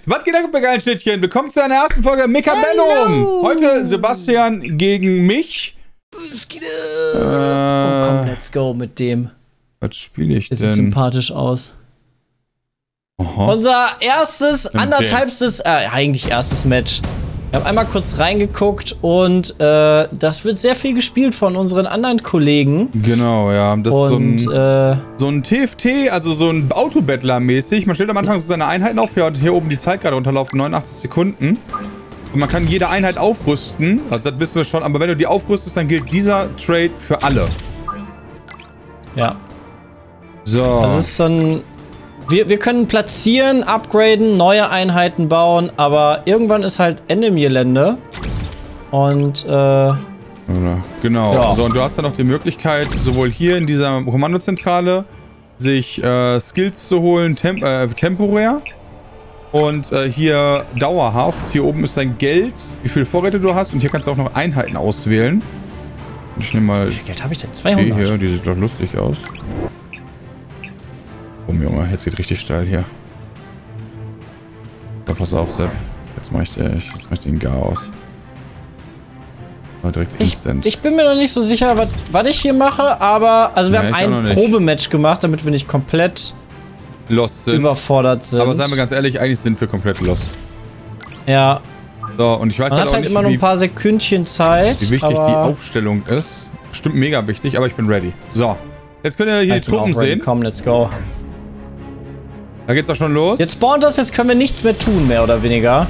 Was geht ab, ihr geilen Schnittchen? Willkommen zu einer ersten Folge Mechabellum. Heute Sebastian gegen mich. Oh komm, let's go mit dem. Was spiele ich denn? Das sieht sympathisch aus. Aha. Unser erstes, eigentlich erstes Match. Wir haben einmal kurz reingeguckt und das wird sehr viel gespielt von unseren anderen Kollegen. Genau, ja. Das ist so ein TFT, also so ein Autobattler-mäßig. Man stellt am Anfang so seine Einheiten auf. Ja, und hier oben die Zeit gerade runterlaufen, 89 Sekunden. Und man kann jede Einheit aufrüsten. Also das wissen wir schon. Aber wenn du die aufrüstest, dann gilt dieser Trade für alle. Ja. So. Das ist so ein... Wir können platzieren, upgraden, neue Einheiten bauen, aber irgendwann ist halt Ende im Gelände. Und, Genau. Ja. So, und du hast dann noch die Möglichkeit, sowohl hier in dieser Kommandozentrale sich Skills zu holen, temporär. Und hier dauerhaft. Hier oben ist dein Geld, wie viele Vorräte du hast. Und hier kannst du auch noch Einheiten auswählen. Ich nehme mal... Wie viel Geld habe ich denn? 200? Hier, die sieht doch lustig aus. Oh Junge, jetzt geht richtig steil hier. Ja, pass auf, Sepp. Jetzt mach ich den gar aus. Direkt instant. Ich bin mir noch nicht so sicher, was ich hier mache, aber... Also wir haben ein Probematch gemacht, damit wir nicht komplett lost sind. Überfordert sind. Aber seien wir ganz ehrlich, eigentlich sind wir komplett lost. Ja. So, und ich weiß Man halt hat auch halt nicht, immer nur ein paar Sekündchen Zeit. wie wichtig die Aufstellung ist. Stimmt, mega wichtig, aber ich bin ready. So, jetzt könnt ihr hier die Truppen sehen. Komm, let's go. Da geht's auch schon los. Jetzt spawnt das, jetzt können wir nichts mehr tun, mehr oder weniger.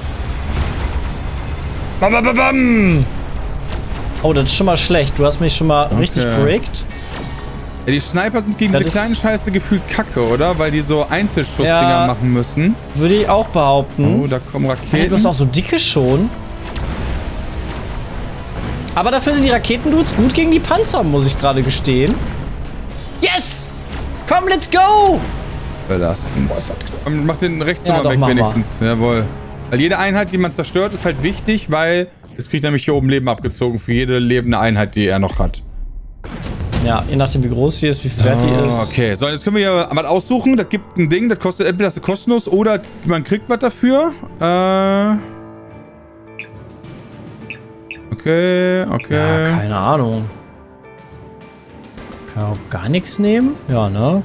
Bam, bam, bam, bam. Oh, das ist schon mal schlecht. Du hast mich schon mal richtig gerickt. Ja, die Sniper sind gegen diese kleinen Scheiße gefühlt kacke, oder? Weil die so Einzelschussdinger machen müssen. Würde ich auch behaupten. Oh, da kommen Raketen. Hey, du hast auch so dicke schon. Aber dafür sind die Raketendudes gut gegen die Panzer, muss ich gerade gestehen. Yes! Komm, let's go! Belastend. Mach den rechts nochmal weg wenigstens. Jawohl. Weil jede Einheit, die man zerstört, ist halt wichtig, weil es kriegt nämlich hier oben Leben abgezogen für jede lebende Einheit, die er noch hat. Ja, je nachdem wie groß die ist, wie viel wert die ist. Okay, so, jetzt können wir hier was aussuchen. Das gibt ein Ding, das kostet entweder das ist kostenlos oder man kriegt was dafür. Okay. Ja, keine Ahnung. Kann auch gar nichts nehmen? Ja, ne?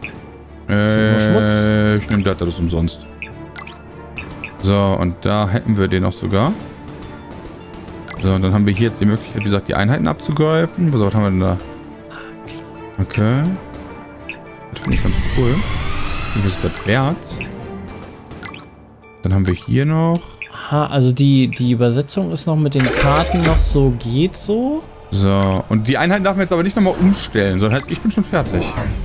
Schmutz. Ich nehme das ist umsonst. So, und da hätten wir den auch sogar. So, und dann haben wir hier jetzt die Möglichkeit, wie gesagt, die Einheiten abzugreifen. Was haben wir denn da? Okay. Das finde ich ganz cool. Wie ist das wert? Dann haben wir hier noch. Aha, also die Übersetzung ist noch mit den Karten noch so, geht so. So, und die Einheiten darf man jetzt aber nicht nochmal umstellen, sondern heißt, ich bin schon fertig.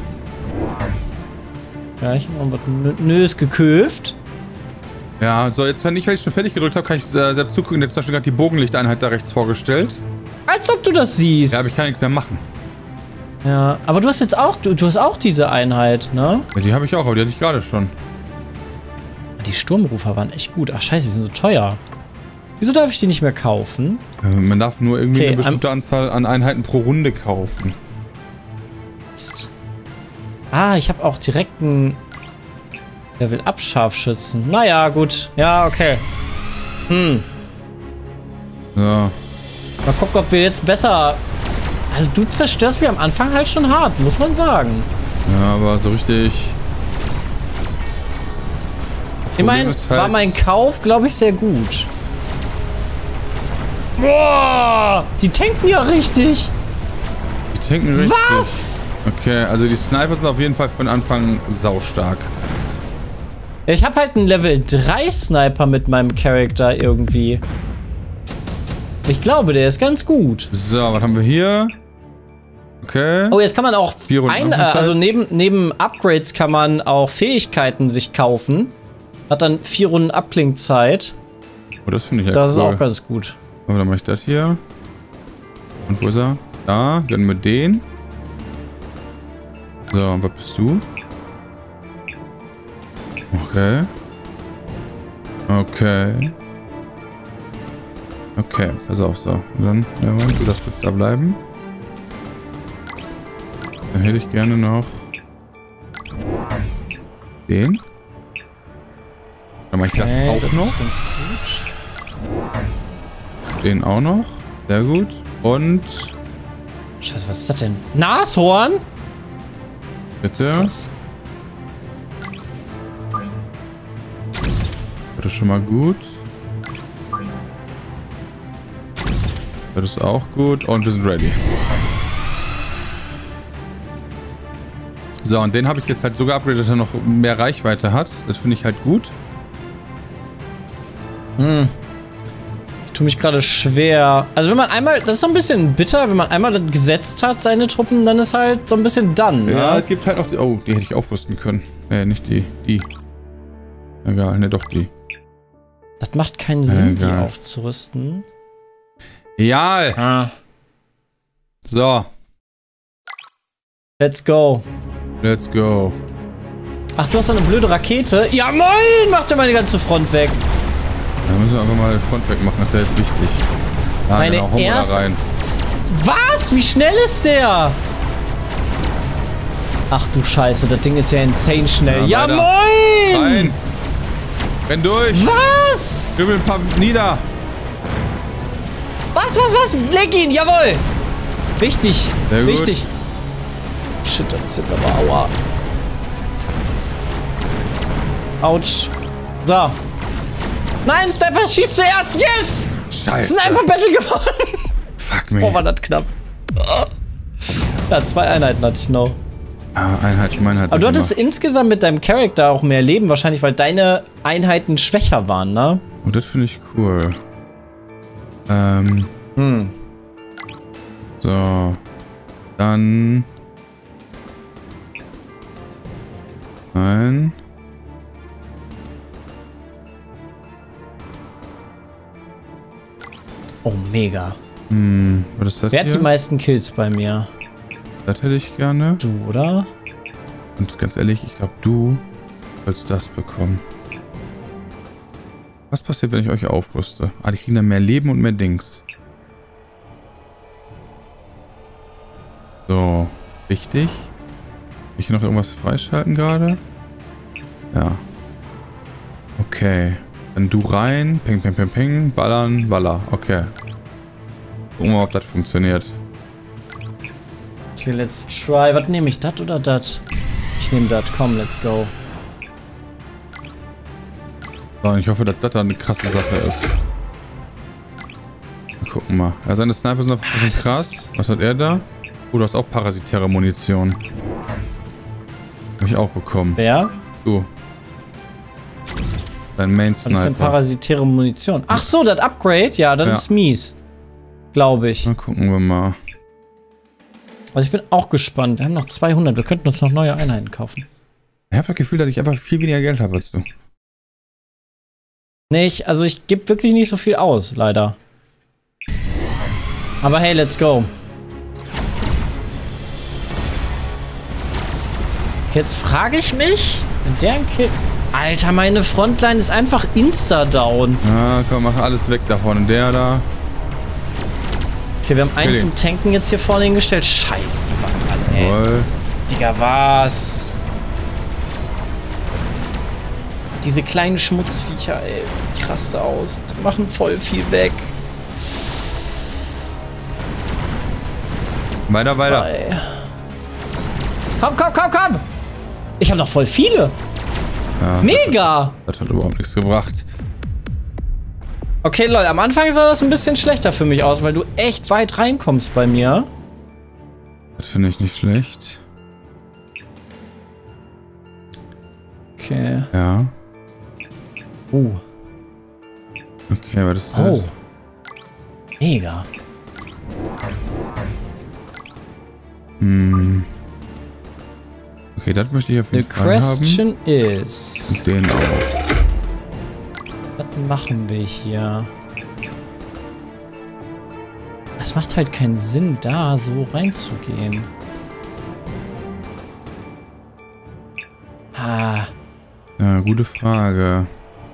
Ja, ich habe noch was Nös geköft. Ja, so jetzt, wenn ich schon fertig gedrückt habe, kann ich selbst zugucken. Jetzt hast du gerade die Bogenlichteinheit da rechts vorgestellt. Als ob du das siehst. Ja, aber ich kann nichts mehr machen. Ja, aber du hast jetzt auch, du hast auch diese Einheit, ne? Ja, die habe ich auch, aber die hatte ich gerade schon. Die Sturmrufer waren echt gut. Ach scheiße, die sind so teuer. Wieso darf ich die nicht mehr kaufen? Man darf nur irgendwie eine bestimmte Anzahl an Einheiten pro Runde kaufen. Ah, ich habe auch direkt einen Level-Up-Scharfschützen. Naja, gut. Ja, okay. So. Mal gucken, ob wir jetzt besser... Also du zerstörst mir am Anfang halt schon hart, muss man sagen. Ja, aber so richtig... Immerhin halt war mein Kauf, glaube ich, sehr gut. Boah! Die tanken ja richtig. Die tanken richtig. Was? Okay, also die Sniper sind auf jeden Fall von Anfang saustark. Ja, ich habe halt einen Level 3 Sniper mit meinem Charakter irgendwie. Ich glaube, der ist ganz gut. So, was haben wir hier? Okay. Oh, jetzt kann man auch also neben Upgrades kann man auch Fähigkeiten sich kaufen. Hat dann 4 Runden Abklingzeit. Oh, das finde ich ja Das cool. ist auch ganz gut. Aber dann mache ich das hier. Und wo ist er? Da, gönnen wir den. So, und was bist du? Okay. Okay, pass auf, so. Und dann, ja, du darfst jetzt da bleiben. Dann hätte ich gerne noch den. Dann mache ich das auch noch. Ist ganz gut. Den auch noch. Sehr gut. Und... Scheiße, was ist das denn? Nashorn? Bitte. Was ist Das ist schon mal gut. Das ist auch gut. Und wir sind ready. So, und den habe ich jetzt halt so geupgradet, dass er noch mehr Reichweite hat. Das finde ich halt gut. Ich tue mich gerade schwer. Also wenn man einmal, das ist so ein bisschen bitter, wenn man einmal das gesetzt hat, seine Truppen, dann ist halt so ein bisschen done. Ja, es gibt halt auch die... Oh, die hätte ich aufrüsten können. Nicht die. Die. Egal, ne, doch die. Das macht keinen Sinn, die aufzurüsten. Egal. So. Let's go. Let's go. Ach, du hast so eine blöde Rakete? Ja, moin! Macht ja meine ganze Front weg. Da müssen wir einfach mal die Front wegmachen, das ist ja jetzt wichtig. Ah, Meine genau, hauen wir da rein. Was? Wie schnell ist der? Ach du Scheiße, das Ding ist ja insane schnell. Ja, moin! Rein! Renn durch! Was? Dübel ein paar nieder! Was? Leg ihn, jawohl! Wichtig, Sehr gut. wichtig. Shit, das ist jetzt aber aua. Autsch. So. Nein, Sniper schießt zuerst. Yes! Scheiße. Sniper Battle gewonnen. Fuck me. Oh, war das knapp. Ja, 2 Einheiten hatte ich noch. Ah, Einheit, Schmeinheit. Aber du hattest insgesamt mit deinem Charakter auch mehr Leben, wahrscheinlich, weil deine Einheiten schwächer waren, ne? Oh, das finde ich cool. So. Dann... Nein. Oh, mega. Was ist das Wer hat hier? die meisten Kills bei mir? Das hätte ich gerne. Du, oder? Und ganz ehrlich, ich glaube, du sollst das bekommen. Was passiert, wenn ich euch aufrüste? Ah, die kriegen dann mehr Leben und mehr Dings. So, wichtig. Will ich hier noch irgendwas freischalten gerade? Ja. Okay. Dann du rein. Ping, ping, ping, ping. Ballern, Baller. Okay. Gucken wir mal, ob das funktioniert. Okay, let's try. Was nehme ich? Das oder das? Ich nehme das. Komm, let's go. So, und ich hoffe, dass das dann eine krasse Sache ist. Wir gucken mal. Ja, seine Sniper sind auf jeden Fall krass. Was hat er da? Oh, du hast auch parasitäre Munition. Hab ich auch bekommen. Wer? Du. Dein Main Was ist denn Sniper. parasitäre Munition? Ach so, das Upgrade? Ja, das ist mies. Glaube ich. Na, gucken wir mal. Also ich bin auch gespannt. Wir haben noch 200. Wir könnten uns noch neue Einheiten kaufen. Ich habe das Gefühl, dass ich einfach viel weniger Geld habe als du. Nee, also ich gebe wirklich nicht so viel aus, leider. Aber hey, let's go. Jetzt frage ich mich, wenn der ein Kill... Alter, meine Frontline ist einfach insta-down. Ja, komm, mach alles weg davon. Der da. Okay, wir haben einen zum Tanken jetzt hier vorne hingestellt. Scheiß, die waren alle, ey. Jawohl. Digga, was? Diese kleinen Schmutzviecher, ey. Ich raste aus. Die machen voll viel weg. Weiter, weiter. Ey. Komm, komm, komm, komm! Ich habe noch voll viele. Ja, Mega! Das hat überhaupt nichts gebracht. Okay, Leute, am Anfang sah das ein bisschen schlechter für mich aus, weil du echt weit reinkommst bei mir. Das finde ich nicht schlecht. Okay. Ja. Okay, aber das ist Oh. Mega. Okay, das möchte ich auf jeden The Fall haben. question is... Und den auch. Was machen wir hier? Es macht halt keinen Sinn, da so reinzugehen. Ah. Ja, gute Frage.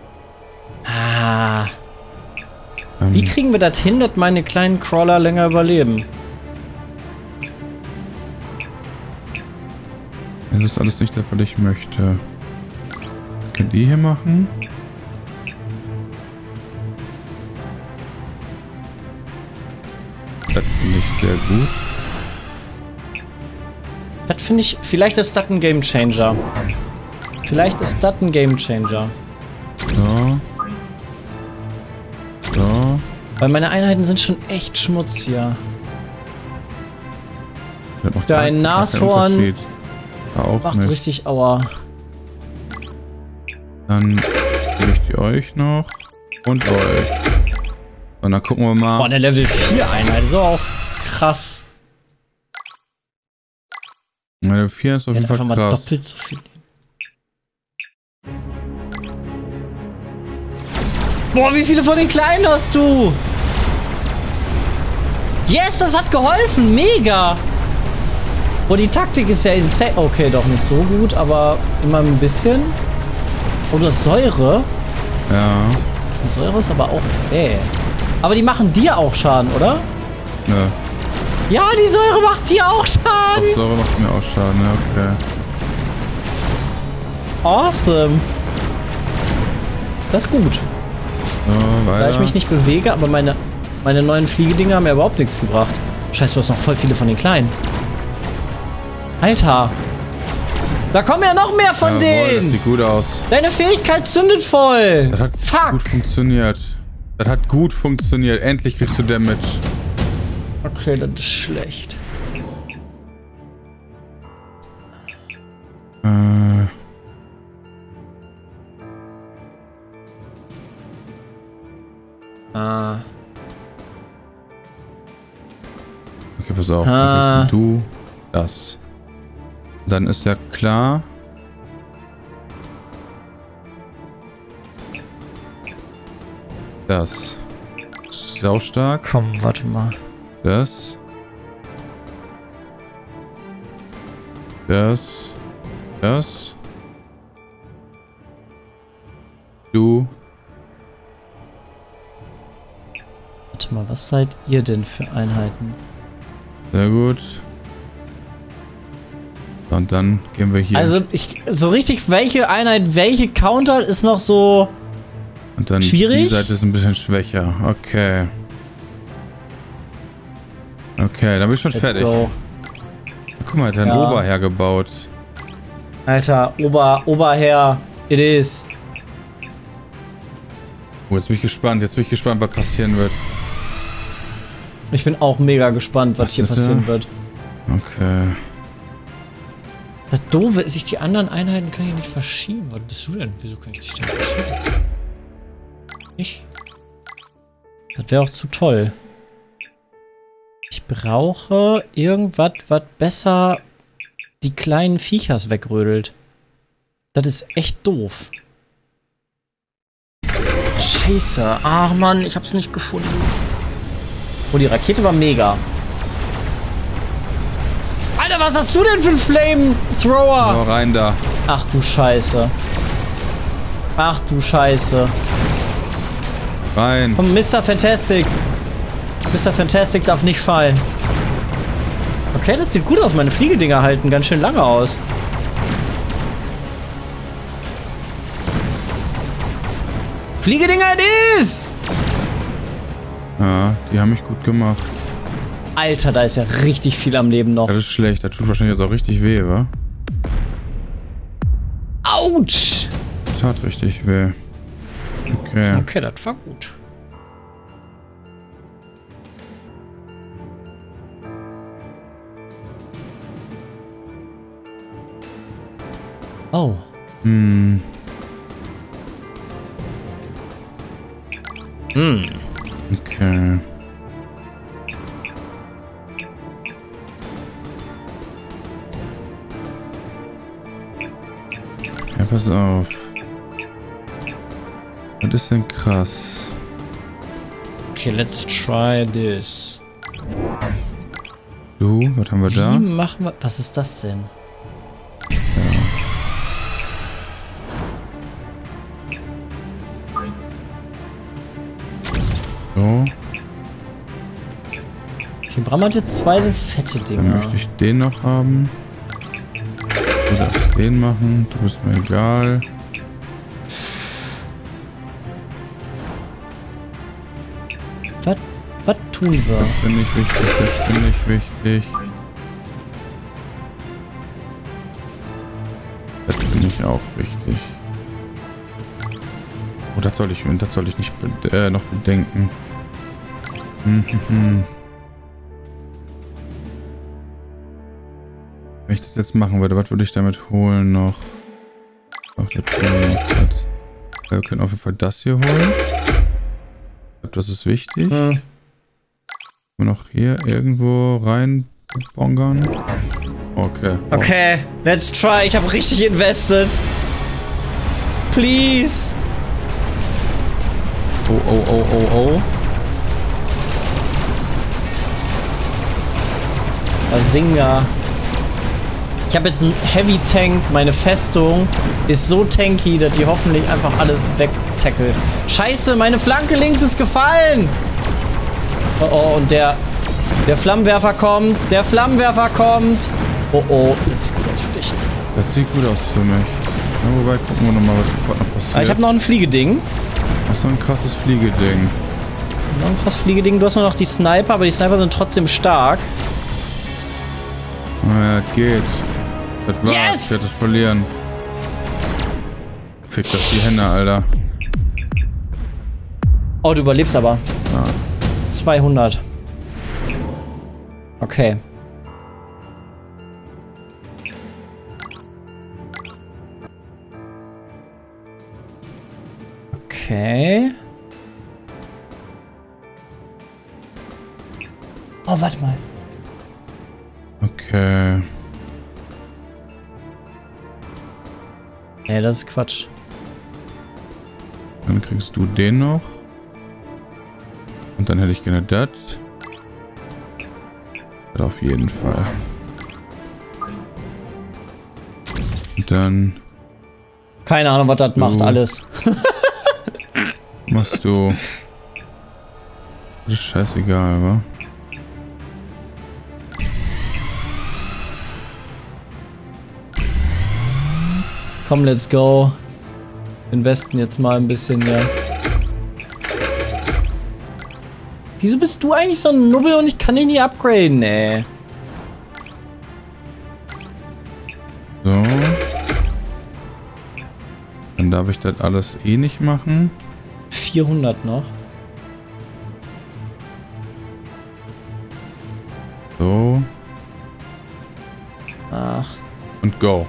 Ah. Wie kriegen wir das hin, dass meine kleinen Crawler länger überleben? Das ist alles nicht das, was ich möchte. Könnt ihr hier machen? Sehr gut. Das finde ich, vielleicht ist das ein Game Changer. Vielleicht ist das ein Game Changer. So. So. Weil meine Einheiten sind schon echt schmutziger. Dein Nashorn macht nicht. Richtig Aua. Dann gebe ich die euch noch. Und euch. Und dann gucken wir mal. Boah, eine Level 4 Einheit. So auch krass. Level 4 ist auf jeden Fall krass. Mal doppelt so viel. Boah, wie viele von den Kleinen hast du? Yes, das hat geholfen. Mega. Boah, die Taktik ist ja insane. Okay, doch nicht so gut, aber immer ein bisschen. Oh, das Säure. Ja. Die Säure ist aber auch Aber die machen dir auch Schaden, oder? Nö. Ja, die Säure macht dir auch Schaden. Die Säure macht mir auch Schaden, ja, okay. Awesome. Das ist gut. So, weiter. Da ich mich nicht bewege, aber meine neuen Fliegedinger haben ja überhaupt nichts gebracht. Scheiße, du hast noch voll viele von den Kleinen. Alter. Da kommen ja noch mehr von denen. Das sieht gut aus. Deine Fähigkeit zündet voll. Das hat gut funktioniert. Das hat gut funktioniert. Endlich kriegst du Damage. Okay, das ist schlecht. Okay, pass auf. Dann kriegst du das. Dann ist ja klar. Das. Saustark. Komm, warte mal. Das. Das. Das. Du. Warte mal, was seid ihr denn für Einheiten? Sehr gut. Und dann gehen wir hier. Also, so richtig, welche Einheit, welche Counter ist noch so und dann schwierig? Die Seite ist ein bisschen schwächer. Okay. Okay, dann bin ich schon fertig. Go. Guck mal, hat er ein Oberherr gebaut. Alter, Oberherr, it is. Oh, jetzt bin ich gespannt. Jetzt bin ich gespannt, was passieren wird. Ich bin auch mega gespannt, was hier passieren wird. Okay. Das Doofe ist, die anderen Einheiten kann ich nicht verschieben. Was bist du denn? Wieso kann ich dich denn verschieben? Ich? Das wäre auch zu toll. Ich brauche irgendwas, was besser die kleinen Viechers wegrödelt. Das ist echt doof. Scheiße. Ach Mann, ich hab's nicht gefunden. Oh, die Rakete war mega. Alter, was hast du denn für einen Flamethrower? Oh, rein da. Ach du Scheiße. Ach du Scheiße. Rein. Komm, Mr. Fantastic. Mr. Fantastic darf nicht fallen. Okay, das sieht gut aus. Meine Fliegedinger halten ganz schön lange aus. Fliegedinger it is! Ja, die haben mich gut gemacht. Alter, da ist ja richtig viel am Leben noch. Das ist schlecht. Das tut wahrscheinlich jetzt auch richtig weh, wa? Autsch! Das tat richtig weh. Okay. Okay, das war gut. Oh. Hm. Hm. Okay. Ja, pass auf. Was ist denn krass? Okay, let's try this. Du, was haben wir da? Wie machen wir... Was ist das denn? So. Okay, Bram hat jetzt zwei so fette Dinger. Dann möchte ich den noch haben. Du darfst den machen. Du bist mir egal. Was tun wir? Das finde ich wichtig, das finde ich wichtig. Das finde ich auch wichtig. Oh, das soll ich nicht noch bedenken. Wenn ich das jetzt machen würde, was würde ich damit holen noch? Ach, das wir können auf jeden Fall das hier holen. Das ist wichtig. Und noch hier irgendwo rein bongern. Okay. Oh. Okay, let's try. Ich habe richtig invested. Please. Oh. Bazinga. Ich habe jetzt einen Heavy Tank. Meine Festung ist so tanky, dass die hoffentlich einfach alles wegtackelt. Scheiße, meine Flanke links ist gefallen. Oh, und der Flammenwerfer kommt. Der Flammenwerfer kommt. Oh, das sieht gut aus für dich. Das sieht gut aus für mich. Ja, wobei, gucken wir nochmal, was sofort noch passiert. Ich habe noch ein Fliegeding. Das ist noch ein krasses Fliegeding. Noch ein krasses Fliegeding. Du hast nur noch die Sniper, aber die Sniper sind trotzdem stark. Naja, das geht. Das war's. Yes! Ich werde es verlieren. Fick das die Hände, Alter. Oh, du überlebst aber. Ja. 200. Okay. Okay. Oh, warte mal. Okay. Nee, das ist Quatsch. Dann kriegst du den noch. Und dann hätte ich gerne das. Das auf jeden Fall. Und dann Keine Ahnung, was das macht, alles. machst du... Das ist scheißegal, wa? Komm, let's go. Investen jetzt mal ein bisschen, ja. Wieso bist du eigentlich so ein Nubbel und ich kann ihn nie upgraden, ey? So. Dann darf ich das alles eh nicht machen. 400 noch. So. Ach. Und go.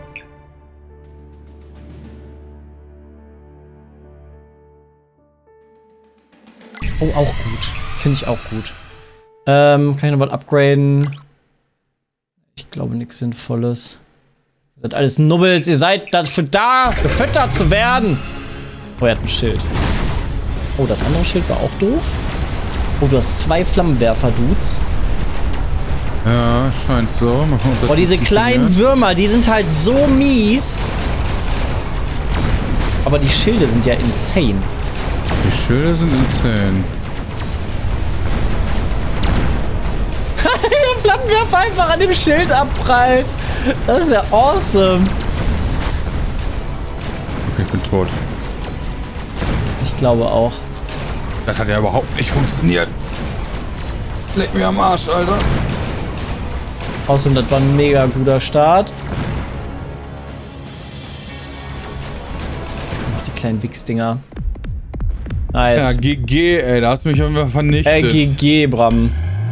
Oh, auch gut. Finde ich auch gut. Kann ich noch was upgraden? Ich glaube, nichts Sinnvolles. Ihr seid alles Nubbels. Ihr seid dafür da, gefüttert zu werden. Oh, er hat ein Schild. Oh, das andere Schild war auch doof. Oh, du hast 2 Flammenwerfer-Dudes. Ja, scheint so. Mal gucken, ob das Oh, diese kleinen Würmer, die sind halt so mies. Aber die Schilde sind ja insane. Die Schilder sind insane. Der Flammenwerfer einfach an dem Schild abprallt. Das ist ja awesome. Okay, ich bin tot. Ich glaube auch. Das hat ja überhaupt nicht funktioniert. Leck mir am Arsch, Alter. Außerdem, das war ein mega guter Start. Noch die kleinen Wichsdinger. Nice. Ja, GG, ey, da hast du mich einfach vernichtet. GG, Bram.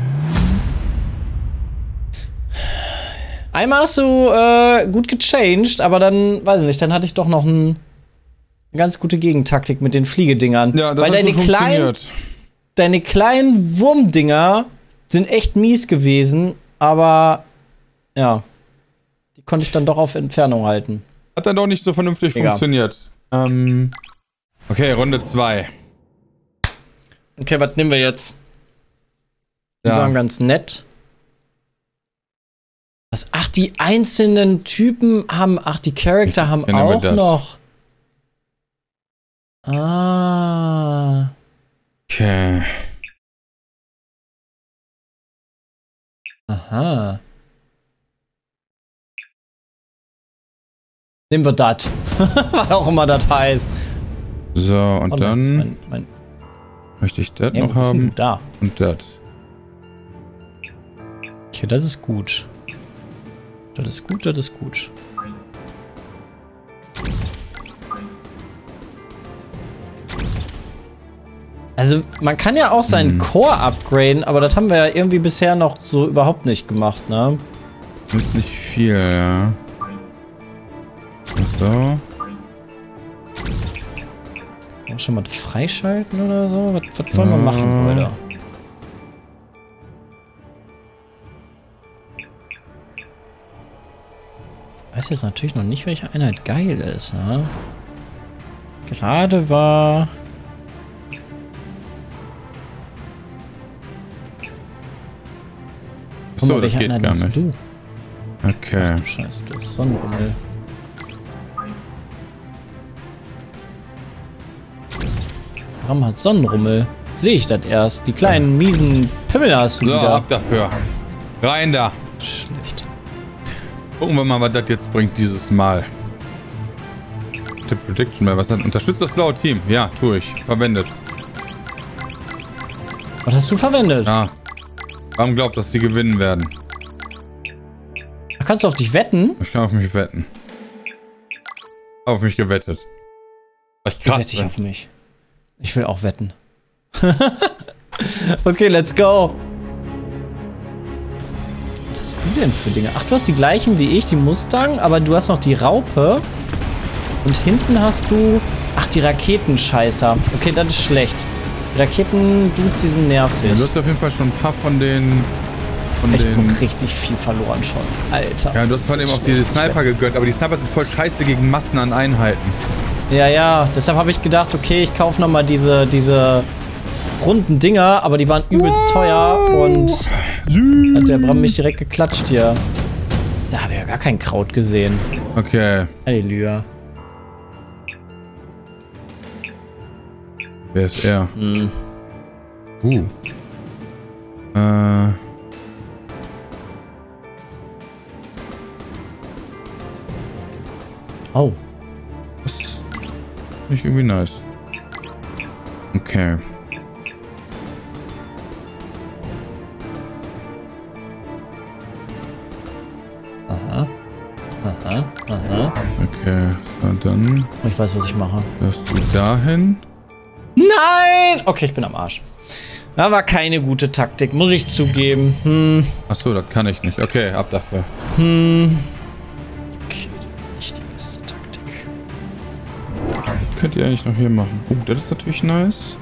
Einmal hast du gut gechanged, aber dann, weiß ich nicht, dann hatte ich doch noch eine ganz gute Gegentaktik mit den Fliegedingern. Ja, das weil hat gut funktioniert. Deine kleinen Wurmdinger sind echt mies gewesen, aber ja, die konnte ich dann doch auf Entfernung halten. Hat dann doch nicht so vernünftig funktioniert. Okay, Runde 2. Okay, was nehmen wir jetzt? Die waren ganz nett. Was? Ach, die einzelnen Typen haben, die Charakter haben auch noch. Ah. Okay. Aha. Nehmen wir das. Was auch immer das heißt. So, und dann... Möchte ich das Ja, noch haben? Da. Und das. Okay, das ist gut. Das ist gut, das ist gut. Also, man kann ja auch seinen Core upgraden, aber das haben wir ja irgendwie bisher noch so überhaupt nicht gemacht, ne? Ist nicht viel, ja. So. Auch schon mal freischalten oder so? Was wollen wir machen, Leute? Ich weiß jetzt natürlich noch nicht, welche Einheit geil ist, ne? Gerade war... Achso, das geht gar nicht. Du? Okay. Ach, Scheiße, du hast Sonnenrummel. Warum hat Sonnenrummel? Sehe ich das erst. Die kleinen, miesen Pimmel hast du so, wieder. ab dafür. Rein da. Schlecht. Gucken wir mal, was das jetzt bringt dieses Mal. Tip Prediction, was hat unterstützt das blaue Team? Ja, tue ich. Verwendet. Was hast du verwendet? Ja. Warum glaubt, dass sie gewinnen werden? Da kannst du auf dich wetten? Ich kann auf mich wetten. Auf mich gewettet. Ich krass. Wette ich auf mich. Ich will auch wetten. Okay, let's go. Was hast du denn für Dinge? Ach, du hast die gleichen wie ich, die Mustang, aber du hast noch die Raupe. Und hinten hast du... Ach, die Raketenscheißer. Okay, das ist schlecht. Die Raketen-Dudes, die sind nervig. Ja, du hast auf jeden Fall schon ein paar von den... Ich hab richtig viel verloren schon. Alter. Ja, du hast vor allem auch diese Sniper gegönnt, aber die Sniper sind voll scheiße gegen Massen an Einheiten. Ja, ja. Deshalb habe ich gedacht, okay, ich kaufe nochmal diese runden Dinger, aber die waren übelst teuer und hat der Bram mich direkt geklatscht hier. Da habe ich ja gar kein Kraut gesehen. Okay. Halleluja. Wer ist er? Hm. Oh. Das ist nicht irgendwie nice. Okay. Aha. Aha. Aha. Okay. So, dann Ich weiß, was ich mache. lässt du dahin. Nein! Okay, ich bin am Arsch. Da war keine gute Taktik, muss ich zugeben. Achso, das kann ich nicht. Okay, ab dafür. Okay, nicht die beste Taktik. Könnt ihr eigentlich noch hier machen. Das ist natürlich nice.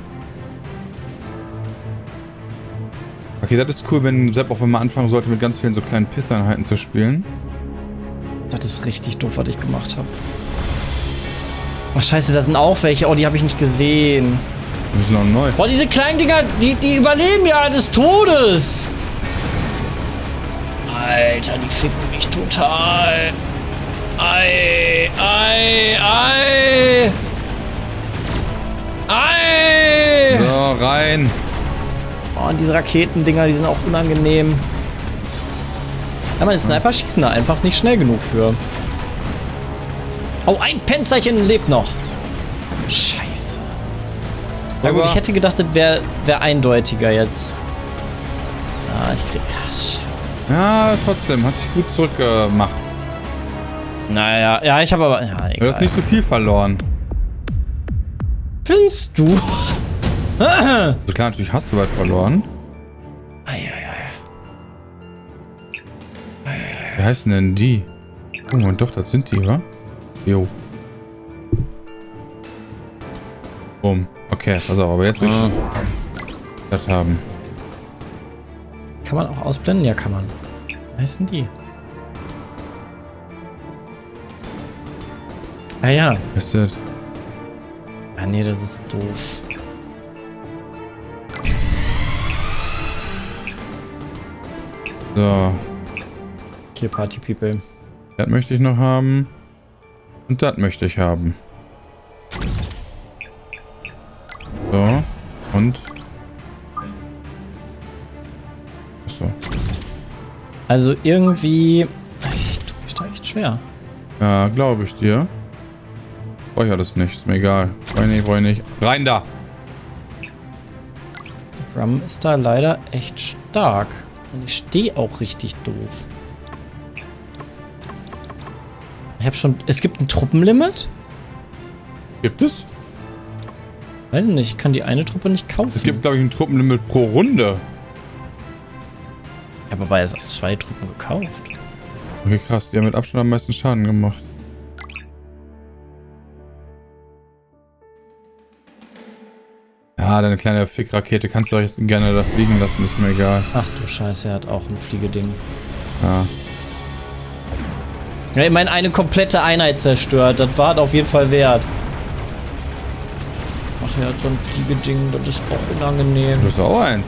Okay, das ist cool, wenn Sepp auch wenn man anfangen sollte, mit ganz vielen so kleinen Pisseinheiten zu spielen. Das ist richtig doof, was ich gemacht habe. Ach scheiße, da sind auch welche. Oh, die habe ich nicht gesehen. Die sind auch neu. Boah, diese kleinen Dinger, die überleben ja des Todes. Alter, die ficken mich total. Ei, ei, ei. Ei. So, rein. Oh, und diese Raketendinger, die sind auch unangenehm. Ja, meine Sniper schießen da einfach nicht schnell genug für. Oh, ein Panzerchen lebt noch. Scheiße. Na gut, ich hätte gedacht, das wäre eindeutiger jetzt. Ah, ich krieg... Ja, scheiße. Ja, trotzdem. Hast dich gut zurückgemacht. Naja, ja, ich habe aber... Ja, egal. Du hast nicht so viel verloren. Findest du? Also klar, natürlich hast du weit verloren. Wie heißen denn die? Oh, und doch, das sind die, wa? Jo. Bumm. Okay, pass auf, aber jetzt will ich das haben. Kann man auch ausblenden? Ja, kann man. Wie heißen die? Ah ja. Was ist das? Ah nee, das ist doof. So. Okay, Party People. Das möchte ich noch haben. Und das möchte ich haben. So. Und? Achso. Also irgendwie... Ich tue mich da echt schwer. Ja, glaube ich dir. Brauche ich alles nicht. Ist mir egal. Brauche ich nicht, brauche ich nicht. Rein da! Rum ist da leider echt stark. Und ich stehe auch richtig doof. Ich habe schon... Es gibt ein Truppenlimit? Gibt es? Weiß nicht, ich kann die eine Truppe nicht kaufen. Es gibt, glaube ich, ein Truppenlimit pro Runde. Ich habe aber jetzt erst 2 Truppen gekauft. Okay, krass. Die haben mit Abstand am meisten Schaden gemacht. Ja, deine kleine Fick-Rakete kannst du euch gerne da fliegen lassen, ist mir egal. Ach du Scheiße, er hat auch ein Fliegeding. Ja. Ja, ich meine, eine komplette Einheit zerstört. Das war auf jeden Fall wert. Ach, er hat so ein Fliegeding, das ist auch unangenehm. Du hast auch eins.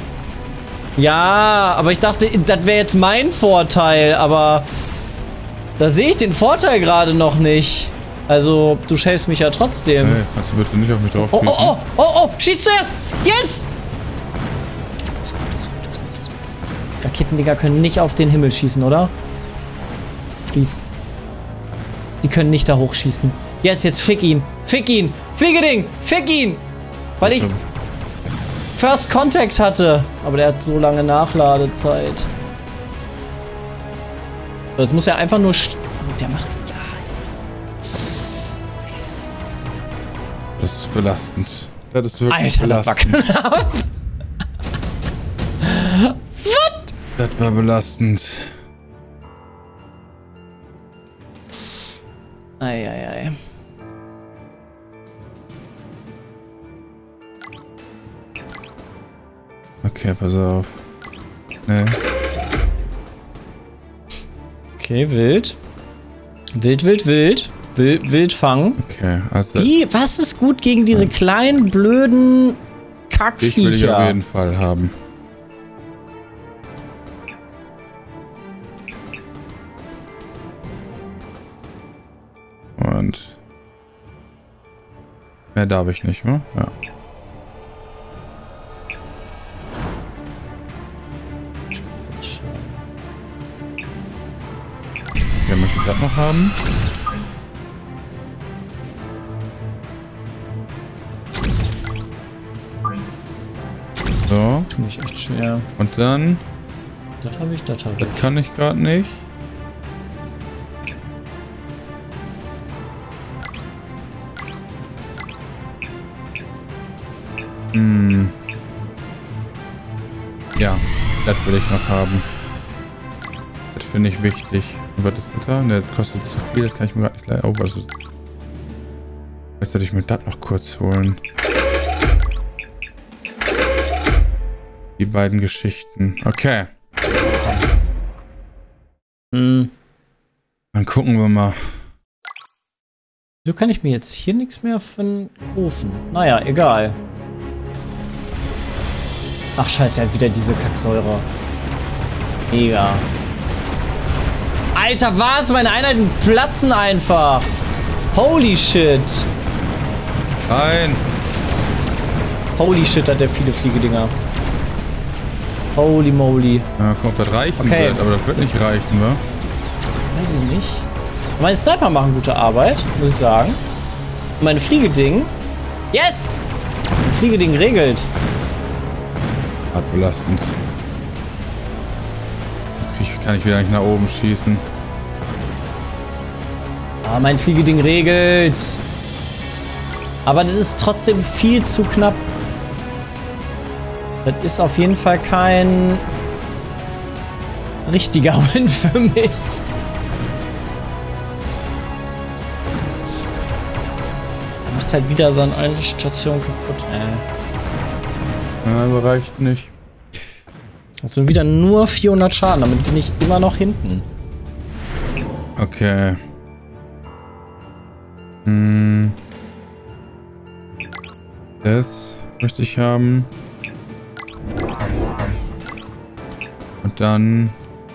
Ja, aber ich dachte, das wäre jetzt mein Vorteil, aber da sehe ich den Vorteil gerade noch nicht. Also, du schälfst mich ja trotzdem. Hey, kannst du bitte nicht auf mich drauf schießen? Oh, schieß zuerst! Yes! Ist gut. Raketendinger können nicht auf den Himmel schießen, oder? Please. Die können nicht da hochschießen. Jetzt fick ihn! Fick ihn! Fliegeding! Fick ihn! Weil ich First Contact hatte. Aber der hat so lange Nachladezeit. Jetzt muss er einfach nur... Der macht... Ja. Das ist belastend. Das ist wirklich Alter, belastend. What? Das war belastend. Ei. Okay, pass auf. Nee. Okay, wild. Wild fangen. Okay, also... Was ist gut gegen diese kleinen, blöden Kackviecher? Ich will dich auf jeden Fall haben. Und... Mehr darf ich nicht, ne? Ja. Wer möchte ich das noch haben? So. Tue mich echt schwer. Und dann... Das habe ich. Das kann ich gerade nicht. Ja, das will ich noch haben. Das finde ich wichtig. Und was ist das da? Ne, das kostet zu viel, das kann ich mir gerade nicht leisten. Oh, was ist... Jetzt sollte ich mir das noch kurz holen. Die beiden Geschichten. Okay. Dann gucken wir mal. So kann ich mir jetzt hier nichts mehr von kaufen. Naja, egal. Ach scheiße, er hat wieder diese Kacksäure. Mega. Alter, was? Meine Einheiten platzen einfach. Holy shit. Nein. Holy shit, hat der viele Fliegedinger. Holy moly. Ja, guck, ob das reichen wird, aber das wird nicht reichen, wa? Weiß ich nicht. Meine Sniper machen gute Arbeit, muss ich sagen. Und meine Fliegeding. Yes! Mein Fliegeding regelt. Hart belastend. Jetzt kann ich wieder nicht nach oben schießen. Ah, mein Fliegeding regelt. Aber das ist trotzdem viel zu knapp. Das ist auf jeden Fall kein richtiger Win für mich. Er macht halt wieder seine eine Station kaputt. Ja, aber reicht nicht. Hat so wieder nur 400 Schaden, damit bin ich immer noch hinten. Okay. Das möchte ich haben. Und dann...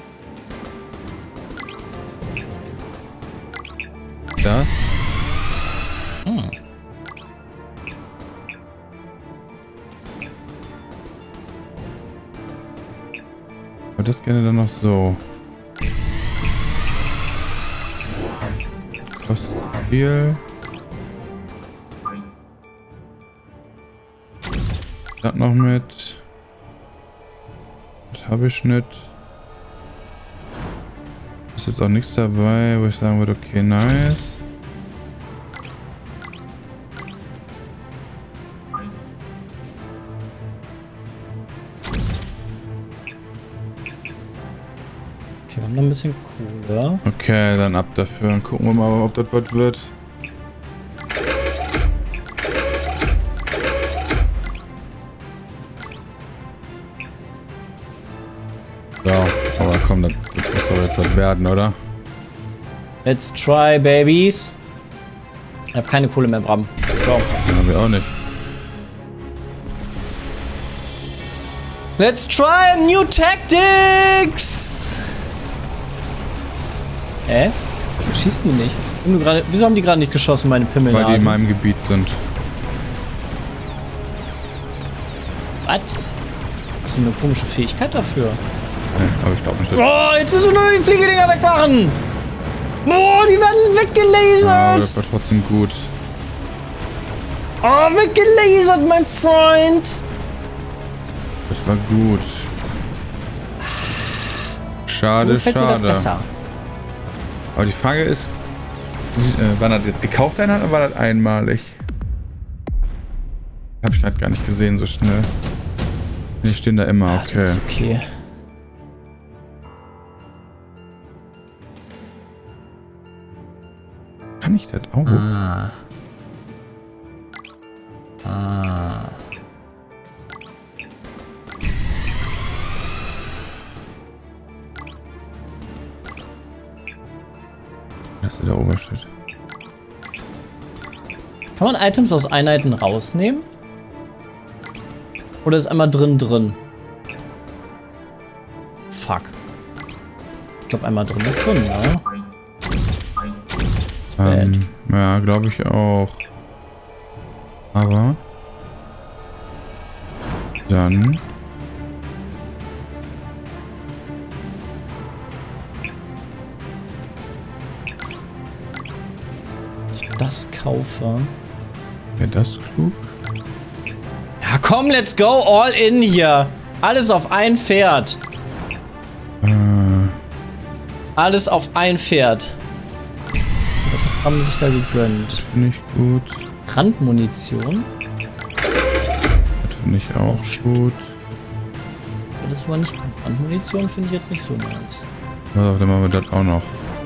Das. Und das gerne dann noch so. Kostet viel. Das noch mit. Das habe ich nicht. Ist jetzt auch nichts dabei, wo ich sagen würde, okay, nice. Okay, wir haben noch ein bisschen Kohle. Okay, dann ab dafür. Dann gucken wir mal, ob das was wird. So, aber komm, das muss doch jetzt was werden, oder? Let's try, babies. Ich habe keine Kohle mehr, Bram. Let's go. Ja, wir auch nicht. Let's try new tactics! Schießen die nicht? Wieso haben die gerade nicht geschossen, meine Pimmel? Weil die in meinem Gebiet sind. Was? Hast du eine komische Fähigkeit dafür? Nee, aber ich glaube nicht, dass... Oh, jetzt müssen wir nur die Fliegedinger wegmachen! Oh, die werden weggelasert! Ja, aber das war trotzdem gut. Oh, weggelasert, mein Freund! Das war gut. Schade, schade. Aber die Frage ist, war das jetzt gekauft einer oder war das einmalig? Habe ich gerade gar nicht gesehen so schnell. Die stehen da immer, okay. Das ist okay. Kann ich das auch? Das ist der Oberschritt. Kann man Items aus Einheiten rausnehmen? Oder ist einmal drin? Fuck. Ich glaube, einmal drin ist drin, ne? Ja, glaube ich auch. Aber dann ich das kaufe. wäre das klug? Ja, komm, let's go all in hier. Alles auf ein Pferd. Alles auf ein Pferd. Was haben sie sich da gegönnt? Finde ich gut. Randmunition. Das finde ich auch gut. Das war nicht gut. Randmunition finde ich jetzt nicht so nice. Pass auf, dann machen wir das auch noch.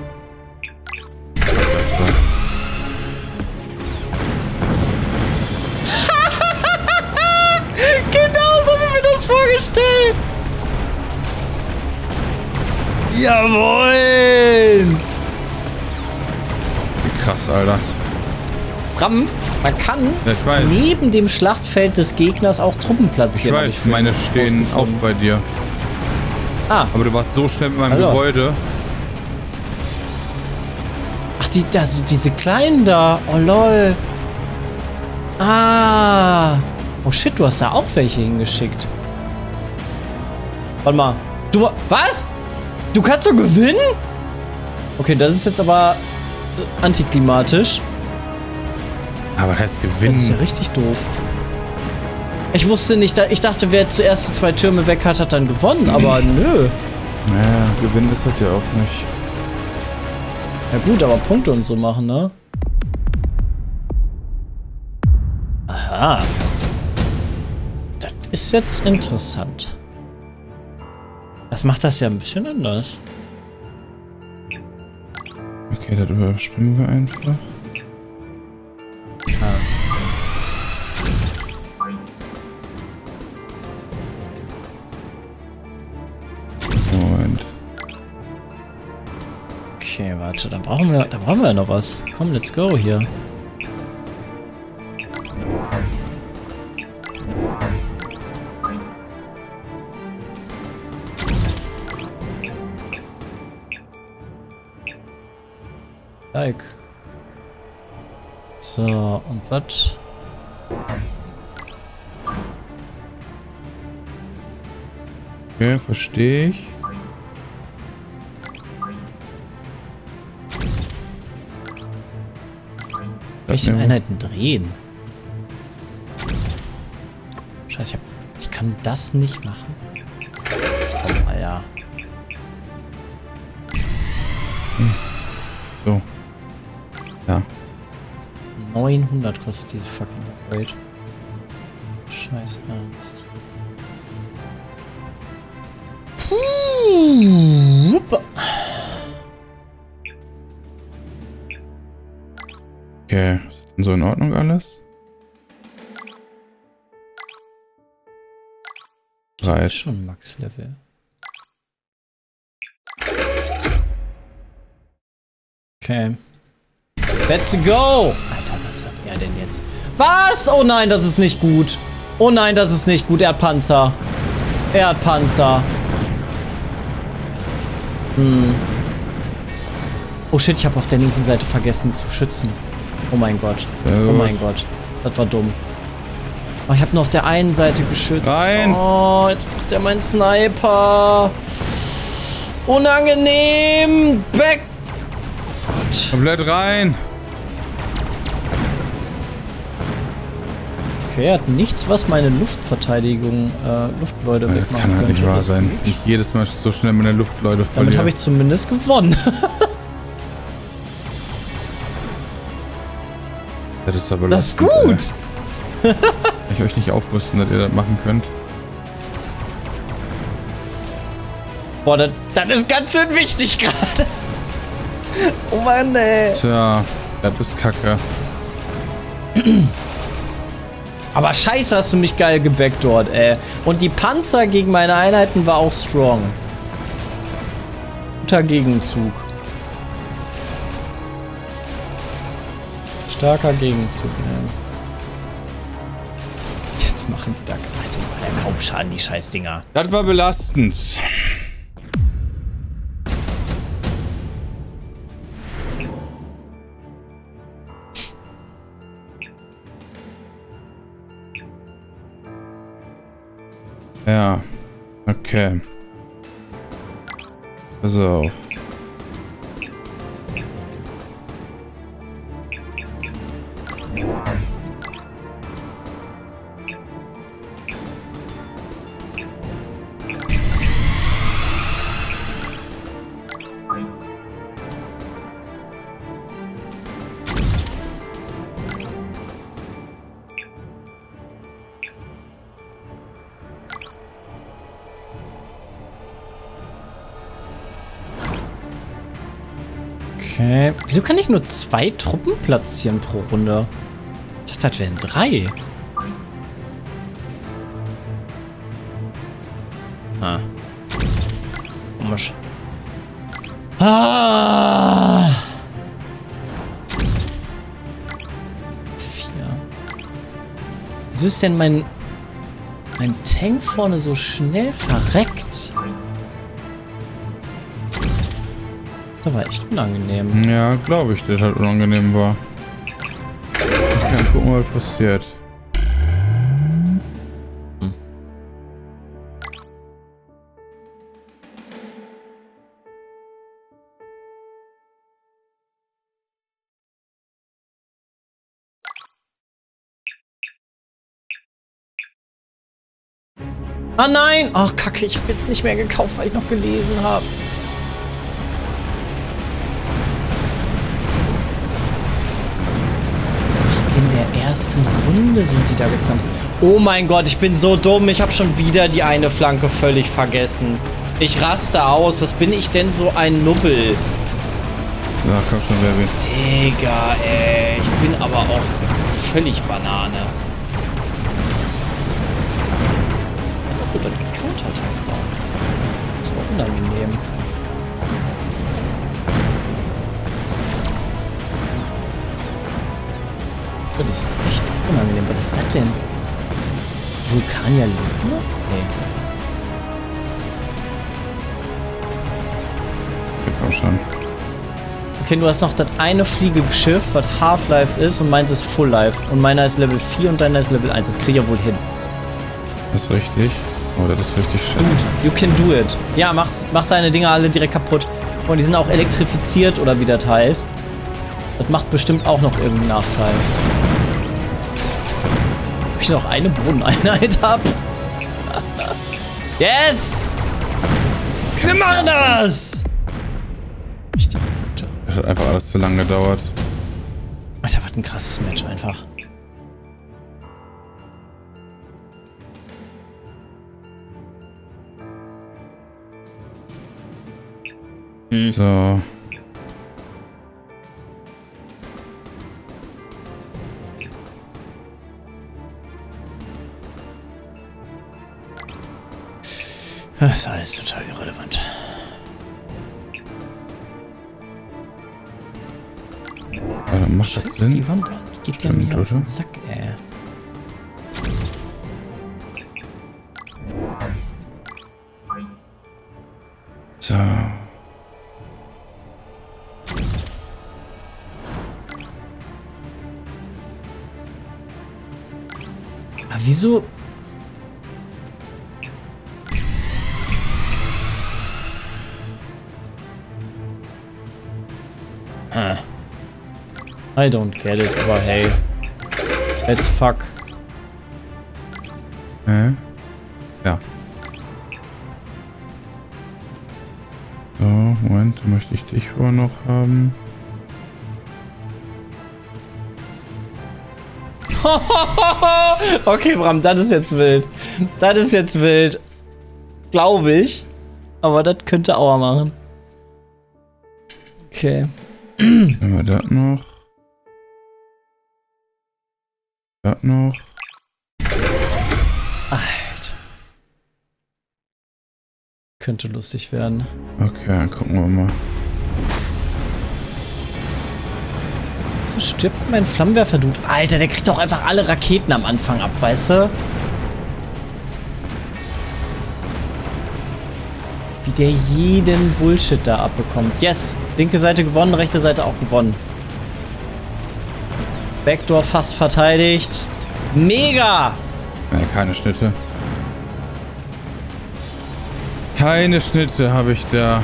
Genau so wie mir das vorgestellt. Jawohl! Wie krass, Alter. Bram, man kann Ja, ich weiß. neben dem Schlachtfeld des Gegners auch Truppen platzieren. Ich weiß, meine stehen auch bei dir. Ah. Aber du warst so schnell mit meinem Hallo. Gebäude. Ach, diese kleinen da. Oh, lol. Ah. Oh, shit, du hast da auch welche hingeschickt. Warte mal. Was? Du kannst so gewinnen? Okay, das ist jetzt aber antiklimatisch. Aber das heißt gewinnen. Das ist ja richtig doof. Ich wusste nicht, ich dachte, wer zuerst die 2 Türme weg hat, hat dann gewonnen, aber nö. Naja, gewinnen ist das ja auch nicht. Ja gut, aber Punkte und so machen, ne? Aha. Das ist jetzt interessant. Das macht das ja ein bisschen anders. Okay, das überspringen wir einfach. Moment. Okay, warte, da brauchen wir ja noch was. Komm, let's go hier. Like. So, und was? Okay, verstehe ich. Welche Einheiten drehen? Scheiße, ich hab kann das nicht machen. Komm, Alter. So. Ja. 900 kostet diese fucking Upgrade. Scheiß Ernst. Okay, ist denn so in Ordnung alles? Reicht. Schon Max-Level. Okay. Let's go! Alter, was hat er denn jetzt? Was? Oh nein, das ist nicht gut. Oh nein, das ist nicht gut. Er hat Panzer. Er hat Panzer. Oh shit, ich habe auf der linken Seite vergessen zu schützen. Oh mein Gott. Oh mein Gott. Das war dumm. Oh, ich habe nur auf der einen Seite geschützt. Nein! Oh, jetzt macht er meinen Sniper. Unangenehm. Back. Gott. Komplett rein! Okay, er hat nichts, was meine Luftverteidigung, Luftleute wegmachen Kann halt nicht könnte. wahr sein. Ich jedes Mal so schnell meine Luftleute verliere. Damit habe ich zumindest gewonnen. Das ist aber Das ist belastend, gut. Kann ich euch nicht aufrüsten, dass ihr das machen könnt? Boah, das ist ganz schön wichtig gerade. Oh Mann, ey. Tja, das ist kacke. Aber scheiße, hast du mich geil gebackdoored, ey. Und die Panzer gegen meine Einheiten war auch strong. Guter Gegenzug. Starker Gegenzug, ne? Jetzt machen die da Alter, kaum Schaden, die Scheißdinger. Das war belastend. Ja, okay. Pass auf. Okay. Wieso kann ich nur 2 Truppen platzieren pro Runde? Ich dachte, das wären 3. Ah. Komisch. Ah! 4. Wieso ist denn mein Tank vorne so schnell verreckt? Das war echt unangenehm. Ja, glaube ich, dass das halt unangenehm war. Okay, dann gucken wir, was passiert. Ah nein! Ach Kacke, ich habe jetzt nicht mehr gekauft, weil ich noch gelesen habe. In der ersten Runde sind die da gestanden. Oh mein Gott, ich bin so dumm. Ich habe schon wieder die eine Flanke völlig vergessen. Ich raste aus. Was bin ich denn so ein Nubbel? Ja, komm schon, Baby. Digga, ey. Ich bin aber auch völlig Banane. Als ob du das gecountert hast da. Das war unangenehm. Das ist echt unangenehm. Was ist das denn? Vulkanier Lüge? Nee. Okay, komm schon. Okay, du hast noch das eine Fliegelschiff, was Half-Life ist und meins ist Full-Life. Und meiner ist Level 4 und deiner ist Level 1. Das krieg ich ja wohl hin. Das ist richtig. Oh, das ist richtig schön. Gut, you can do it. Ja, mach seine Dinger alle direkt kaputt. Und die sind auch elektrifiziert oder wie das heißt. Das macht bestimmt auch noch irgendeinen Nachteil. Ob ich noch eine Bodeneinheit habe? Yes! Wir machen das! Richtige Punkte. Das hat einfach alles zu lange gedauert. Alter, was ein krasses Match einfach. So. Das ist alles total irrelevant. Ja, dann macht das Sinn. Die Wand an. Geht der mir auf den Sack, ey. So. Aber wieso? I don't get it, aber hey. Let's fuck. Ja. So, Moment, da möchte ich dich vorher noch haben. Okay, Bram, das ist jetzt wild. Das ist jetzt wild. Glaube ich. Aber das könnte Aua machen. Okay. Nehmen wir das noch. Das noch. Alter. Könnte lustig werden. Okay, dann gucken wir mal. So stirbt mein Flammenwerfer-Dude. Alter, der kriegt doch einfach alle Raketen am Anfang ab, weißt du? Wie der jeden Bullshit da abbekommt. Yes! Linke Seite gewonnen, rechte Seite auch gewonnen. Backdoor fast verteidigt. Mega! Ja, keine Schnitte. Keine Schnitte habe ich da.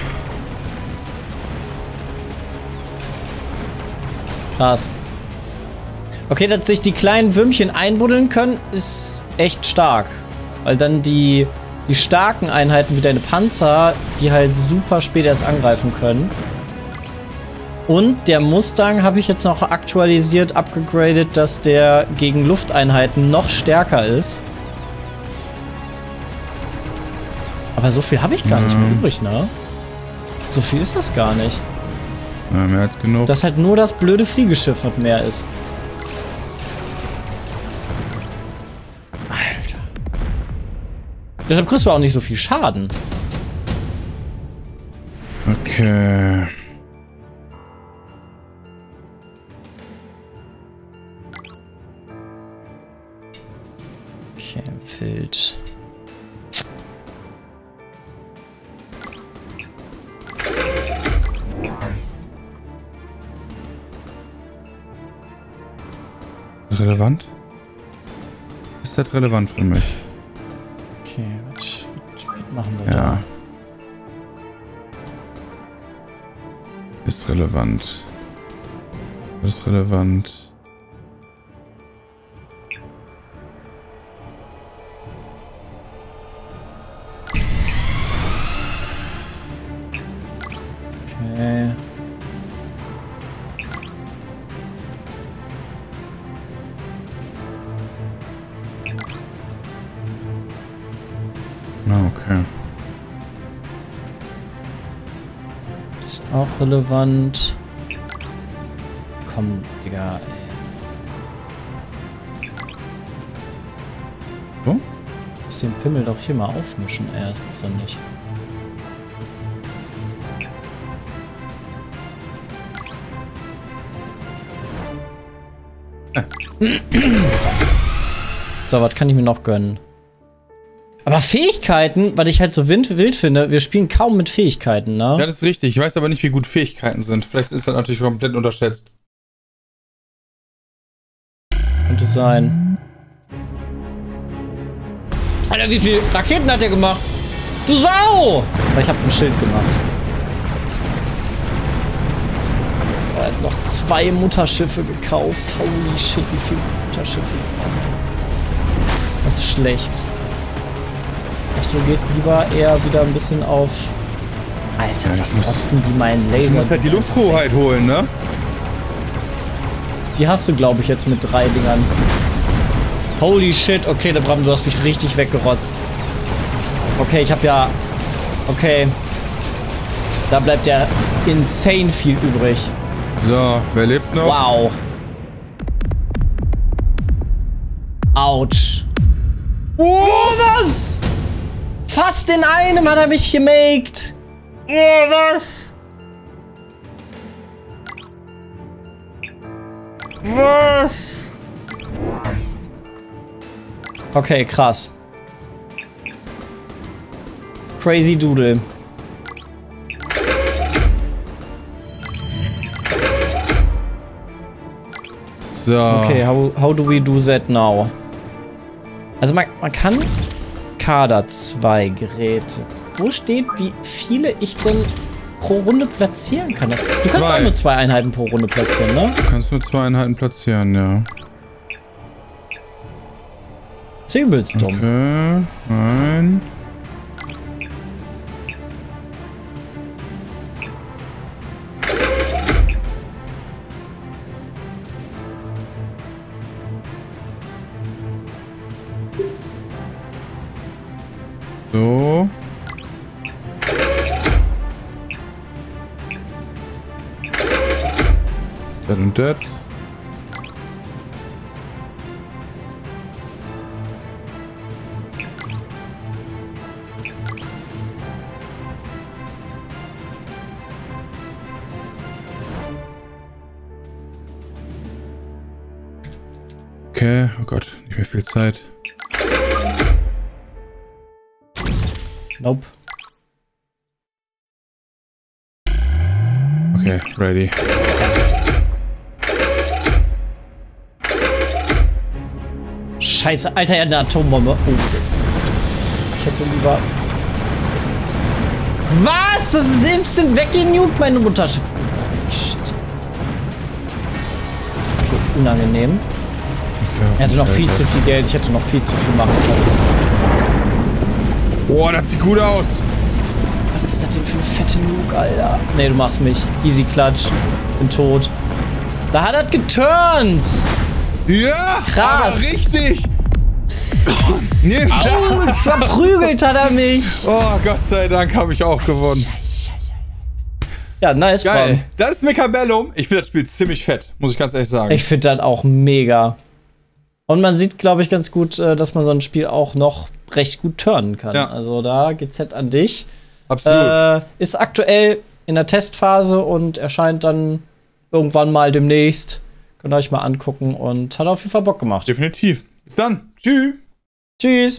Krass. Okay, dass sich die kleinen Würmchen einbuddeln können, ist echt stark. Weil dann die starken Einheiten wie deine Panzer, die halt super spät erst angreifen können. Und der Mustang habe ich jetzt noch aktualisiert, abgegradet, dass der gegen Lufteinheiten noch stärker ist. Aber so viel habe ich gar nicht mehr übrig, ne? So viel ist das gar nicht. Ja, mehr als genug. Das ist halt nur das blöde Fliegeschiff, was mehr ist. Alter. Deshalb kriegst du auch nicht so viel Schaden. Okay. Okay, Wild. Relevant? Ist das relevant für mich? Okay, was machen wir Ja. da? Ist relevant. Ist relevant. Okay. Okay. Das ist auch relevant. Komm, Digga, ey. So? Lass den Pimmel doch hier mal aufmischen, ey. Das gibt's doch nicht. So, was kann ich mir noch gönnen? Aber Fähigkeiten, was ich halt so wild finde, wir spielen kaum mit Fähigkeiten, ne? Ja, das ist richtig. Ich weiß aber nicht, wie gut Fähigkeiten sind. Vielleicht ist das natürlich komplett unterschätzt. Könnte sein. Alter, wie viele Raketen hat der gemacht? Du Sau! Aber ich hab ein Schild gemacht. Er hat noch 2 Mutterschiffe gekauft. Holy shit, wie viele Mutterschiffe. Das ist schlecht. Du gehst lieber eher wieder ein bisschen auf... Alter, was rotzen die meinen Laser? Du musst halt die Lufthoheit holen, ne? Die hast du, glaube ich, jetzt mit 3 Dingern. Holy shit, okay, der Bram, du hast mich richtig weggerotzt. Okay, ich hab ja... Okay. Da bleibt ja insane viel übrig. So, wer lebt noch? Wow. Autsch. Oh, was? Fast in einem hat er mich gemaked. Oh, was? Was? Okay, krass. Crazy Doodle. So. Okay, how do we do that now? Also man kann Kader 2 Geräte. Wo steht, wie viele ich denn pro Runde platzieren kann? Du kannst auch nur 2 Einheiten pro Runde platzieren, ne? Du kannst nur 2 Einheiten platzieren, ja. Das ist übelst dumm. Okay, nein. So. Das und das. Okay, oh Gott, nicht mehr viel Zeit. Nope. Okay, ready. Scheiße, Alter, er hat eine Atombombe. Oh, ich hätte lieber... Was? Das ist instant weggenugt, meine Mutterschiff. Shit. Okay, unangenehm. Okay, Er hatte noch viel zu viel Geld. Ich hätte noch viel zu viel machen können. Boah, das sieht gut aus. Was ist das denn für ein fette Nuke, Alter? Nee, du machst mich. Easy Klatsch. Bin tot. Da hat er geturnt. Ja, krass. Aber richtig. Nee, Autsch, verprügelt hat er mich. Oh, Gott sei Dank habe ich auch gewonnen. Ja, nice, Geil. Bram. Das ist Mechabellum. Ich finde das Spiel ziemlich fett, muss ich ganz ehrlich sagen. Ich finde das auch mega. Und man sieht, glaube ich, ganz gut, dass man so ein Spiel auch noch recht gut turnen kann. Ja. Also da GZ an dich. Absolut. Ist aktuell in der Testphase und erscheint dann irgendwann mal demnächst. Könnt ihr euch mal angucken und hat auf jeden Fall Bock gemacht. Definitiv. Bis dann. Tschüss. Tschüss.